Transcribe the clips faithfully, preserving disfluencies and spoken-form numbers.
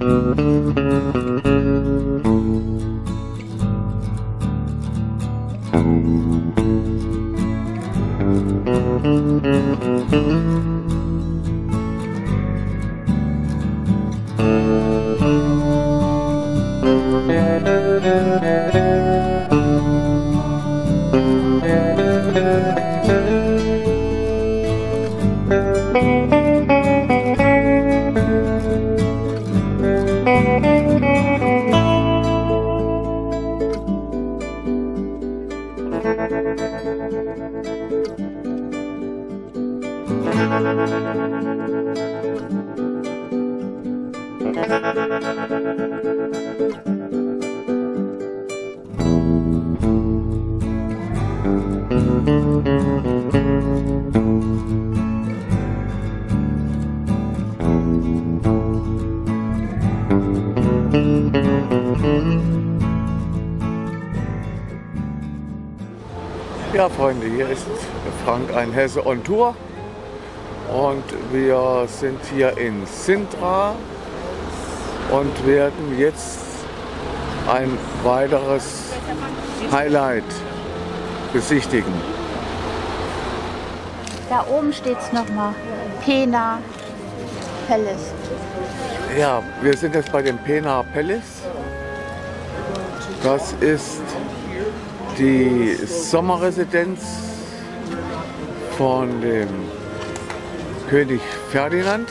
Ja, Freunde, hier ist Frank ein Hesse on Tour und wir sind hier in Sintra und werden jetzt ein weiteres Highlight besichtigen. Da oben steht es nochmal, Pena Palace. Ja, wir sind jetzt bei dem Pena Palace. Das ist die Sommerresidenz von dem König Ferdinand.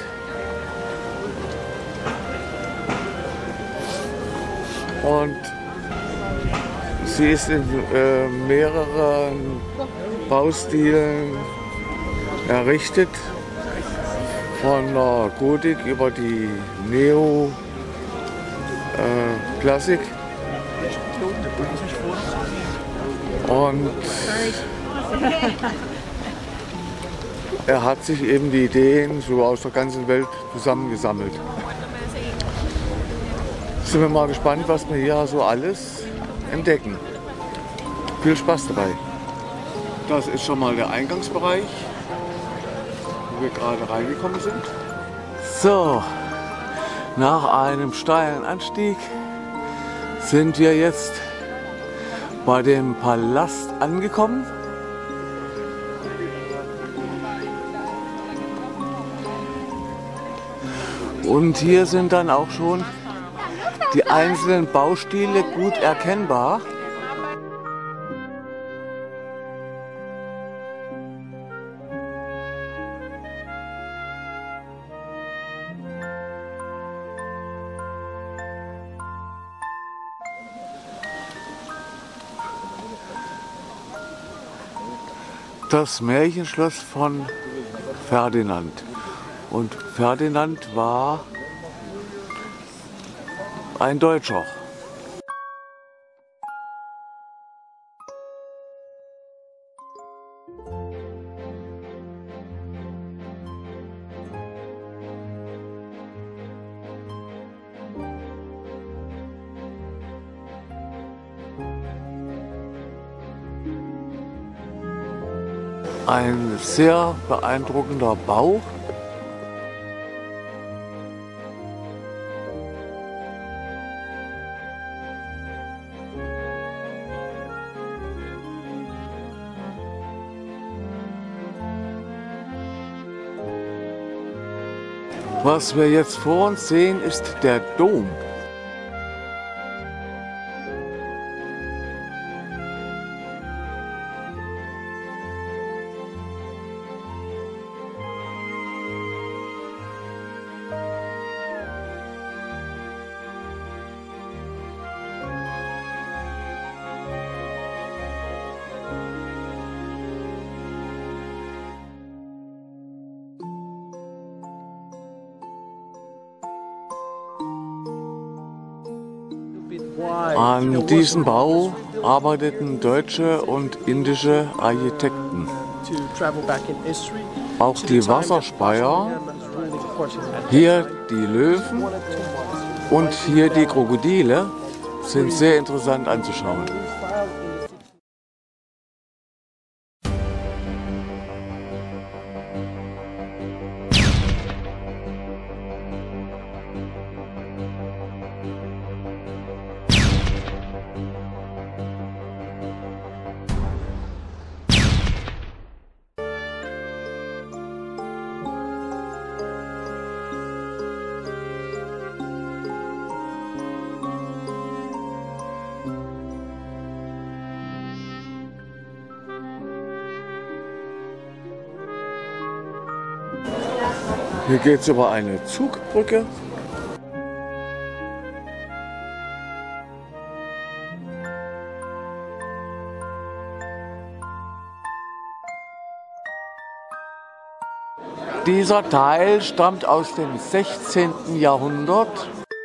Und sie ist in äh, mehreren Baustilen errichtet, von der Gotik über die Neo-Klassik. Äh, Und er hat sich eben die Ideen so aus der ganzen Welt zusammengesammelt. Sind wir mal gespannt, was wir hier so alles entdecken. Viel Spaß dabei. Das ist schon mal der Eingangsbereich, wo wir gerade reingekommen sind. So, nach einem steilen Anstieg sind wir jetzt bei dem Palast angekommen. Und hier sind dann auch schon die einzelnen Baustile gut erkennbar. Das Märchenschloss von Ferdinand. Und Ferdinand war ein Deutscher. Ein sehr beeindruckender Bau. Was wir jetzt vor uns sehen, ist der Dom. An diesem Bau arbeiteten deutsche und indische Architekten. Auch die Wasserspeier, hier die Löwen und hier die Krokodile sind sehr interessant anzuschauen. Hier geht es über eine Zugbrücke. Dieser Teil stammt aus dem sechzehnten Jahrhundert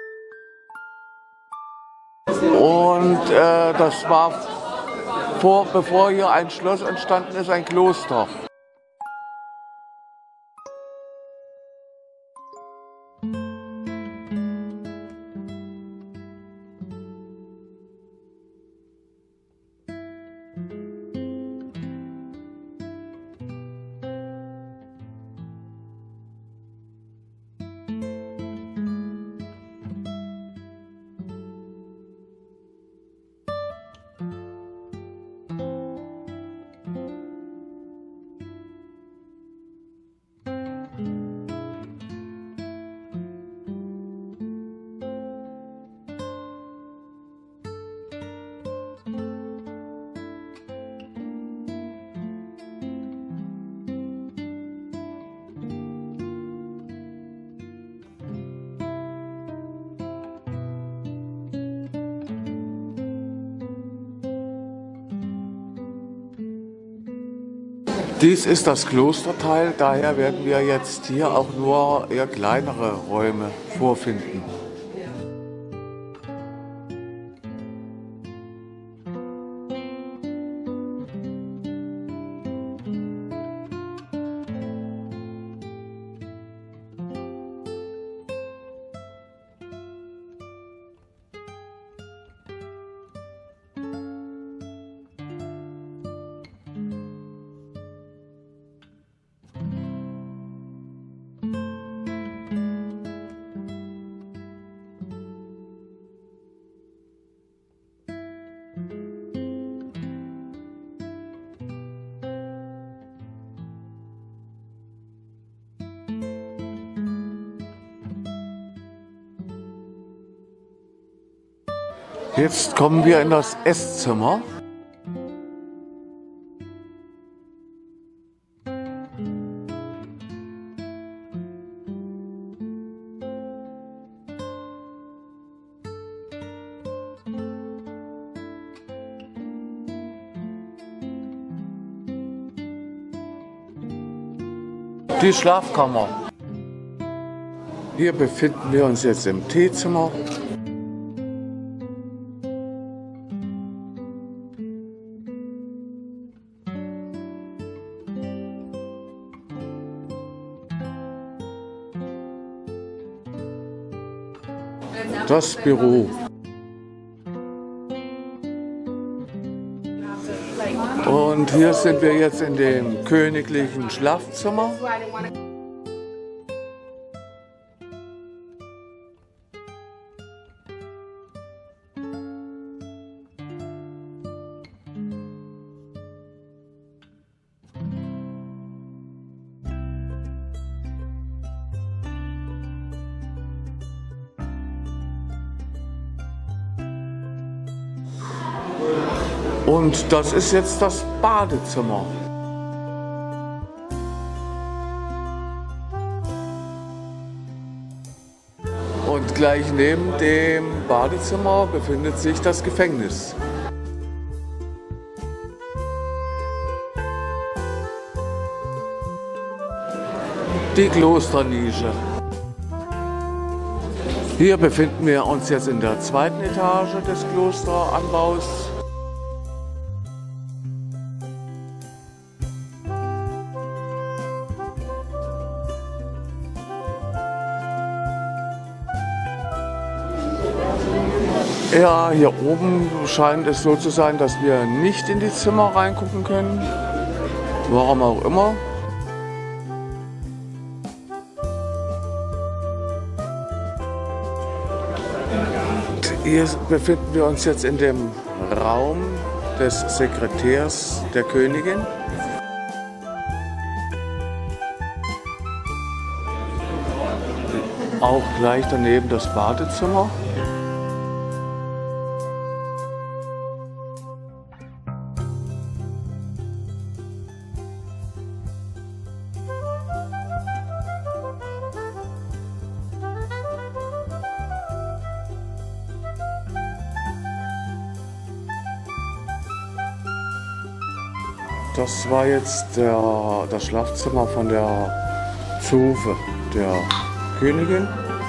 und äh, das war vor, bevor hier ein Schloss entstanden ist, ein Kloster. Dies ist das Klosterteil, daher werden wir jetzt hier auch nur eher kleinere Räume vorfinden. Jetzt kommen wir in das Esszimmer. Die Schlafkammer. Hier befinden wir uns jetzt im Teezimmer. Das Büro. Und hier sind wir jetzt in dem königlichen Schlafzimmer. Und das ist jetzt das Badezimmer. Und gleich neben dem Badezimmer befindet sich das Gefängnis. Die Klosternische. Hier befinden wir uns jetzt in der zweiten Etage des Klosteranbaus. Ja, hier oben scheint es so zu sein, dass wir nicht in die Zimmer reingucken können. Warum auch immer. Hier befinden wir uns jetzt in dem Raum des Sekretärs der Königin. Auch gleich daneben das Badezimmer. Das war jetzt der, das Schlafzimmer von der Zofe der Königin.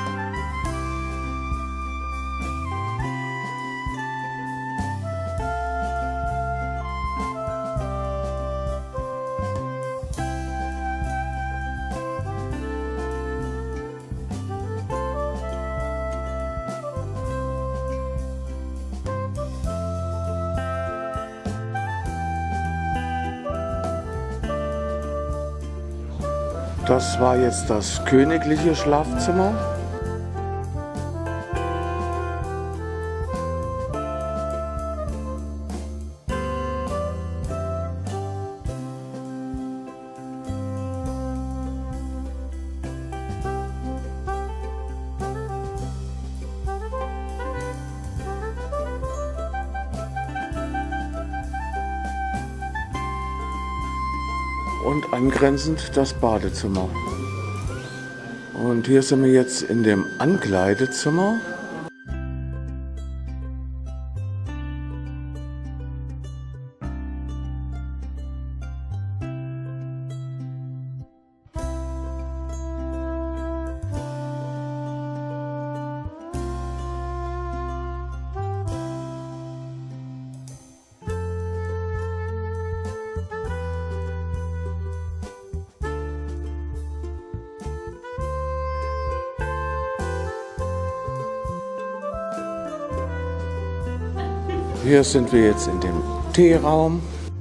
Das war jetzt das königliche Schlafzimmer. Und angrenzend das Badezimmer. Und hier sind wir jetzt in dem Ankleidezimmer. Hier sind wir jetzt in dem Teeraum.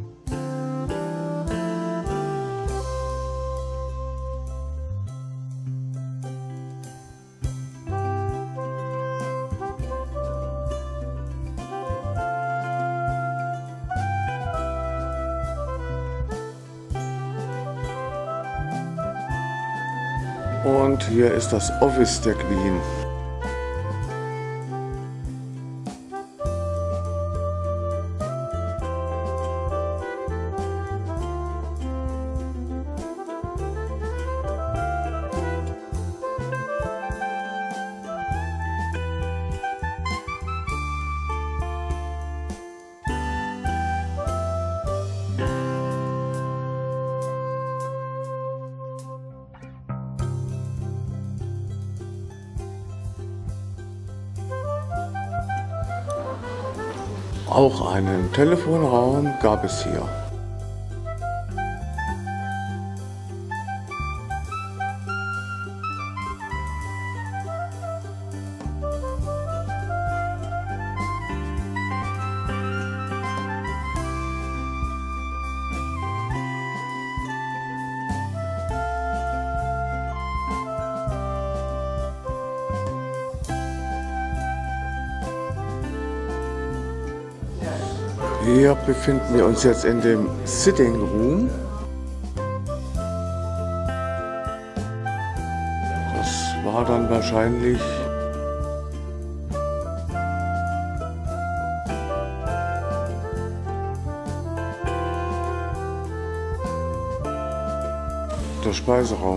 Und hier ist das Office der Queen. Auch einen Telefonraum gab es hier. Hier befinden wir uns jetzt in dem Sitting Room. Das war dann wahrscheinlich der Speiseraum.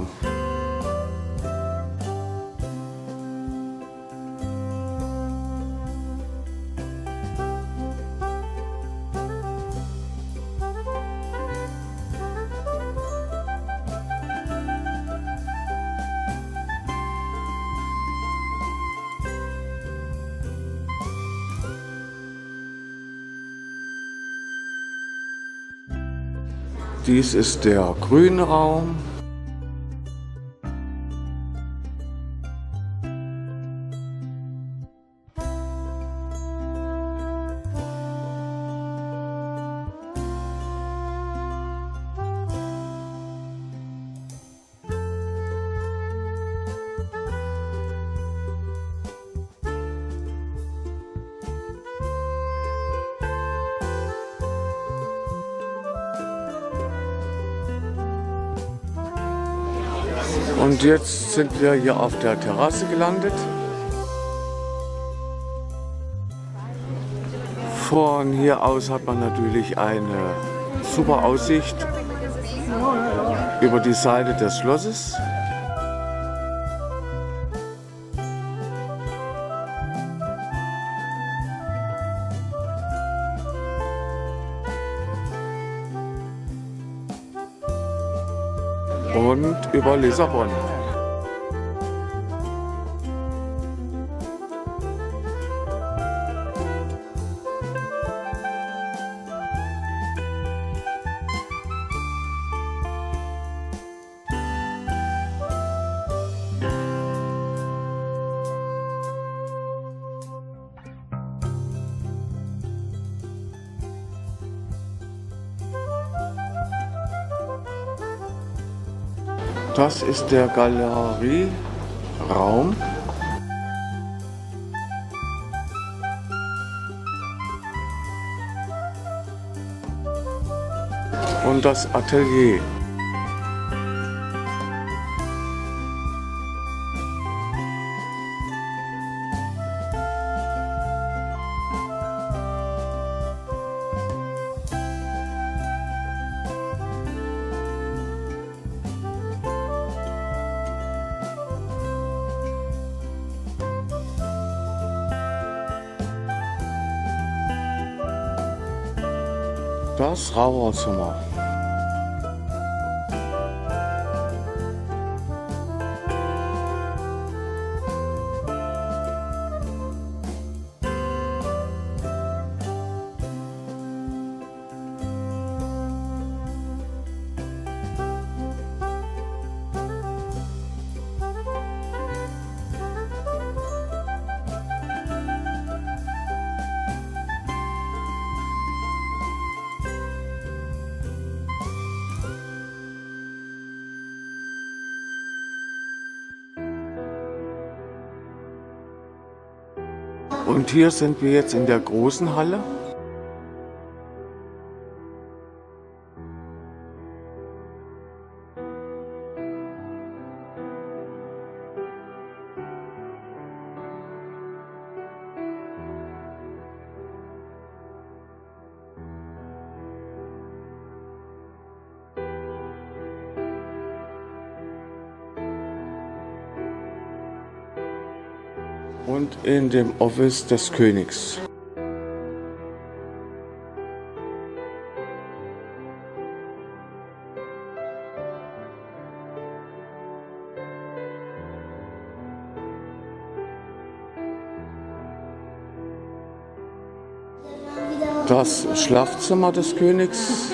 Dies ist der grüne Raum. Und jetzt sind wir hier auf der Terrasse gelandet. Von hier aus hat man natürlich eine super Aussicht über die Seite des Schlosses. und über Lissabon. Das ist der Galerieraum. Und das Atelier. Das Raucherzimmer. Und hier sind wir jetzt in der großen Halle. Und in dem Office des Königs. Das Schlafzimmer des Königs.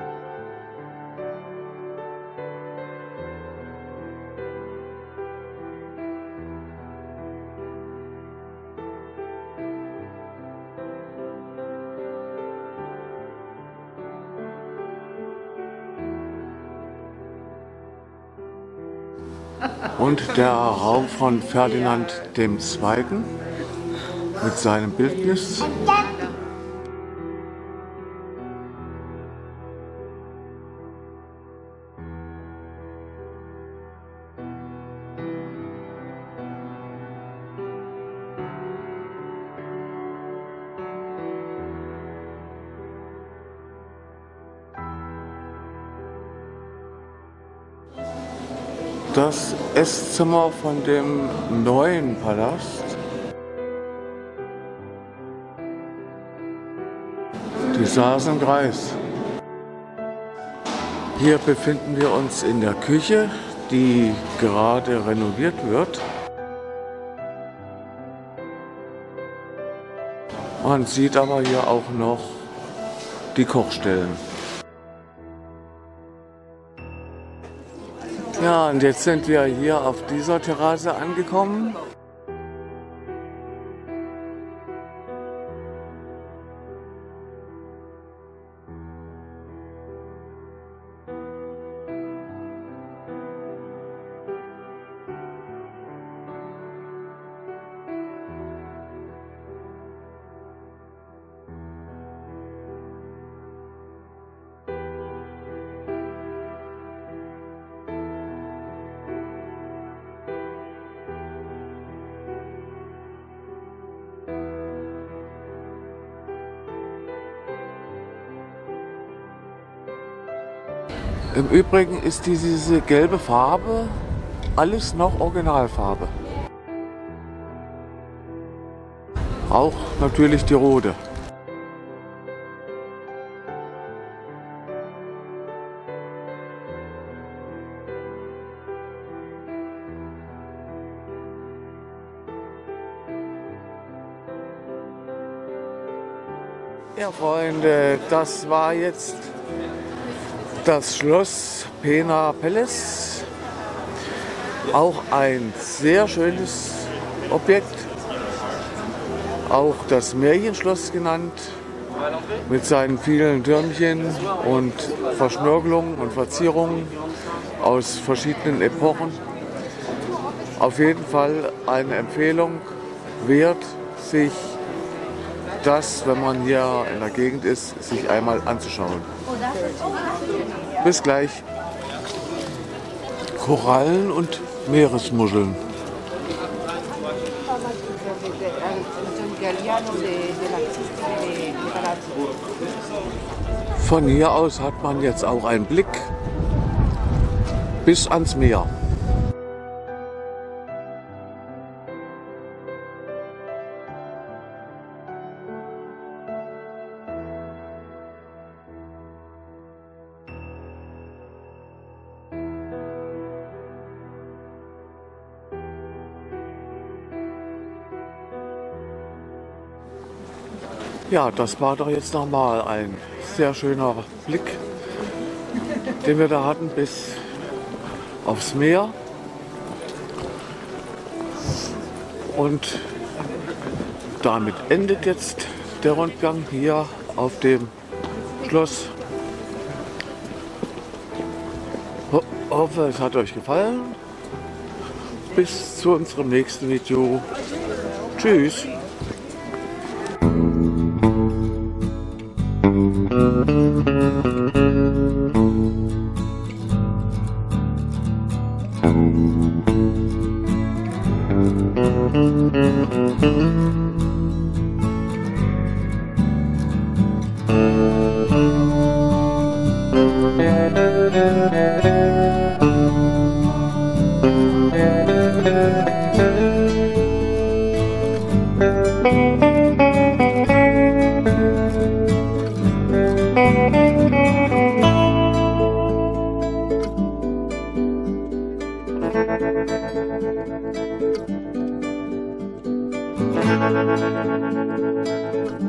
Und der Raum von Ferdinand der Zweite. Mit seinem Bildnis. Das Esszimmer von dem neuen Palast. Die saßen im Kreis. Hier befinden wir uns in der Küche, die gerade renoviert wird. Man sieht aber hier auch noch die Kochstellen. Ja, und jetzt sind wir hier auf dieser Terrasse angekommen. Im Übrigen ist diese gelbe Farbe alles noch Originalfarbe. Auch natürlich die rote. Ja, Freunde, das war jetzt das Schloss Pena Palace. Auch ein sehr schönes Objekt. Auch das Märchenschloss genannt. Mit seinen vielen Türmchen und Verschnörkelungen und Verzierungen aus verschiedenen Epochen. Auf jeden Fall eine Empfehlung wert, sich das, wenn man hier in der Gegend ist, sich einmal anzuschauen. Bis gleich. Korallen und Meeresmuscheln. Von hier aus hat man jetzt auch einen Blick bis ans Meer. Ja, das war doch jetzt nochmal ein sehr schöner Blick, den wir da hatten bis aufs Meer. Und damit endet jetzt der Rundgang hier auf dem Schloss. Ho- hoffe, es hat euch gefallen. Bis zu unserem nächsten Video. Tschüss. Thank you.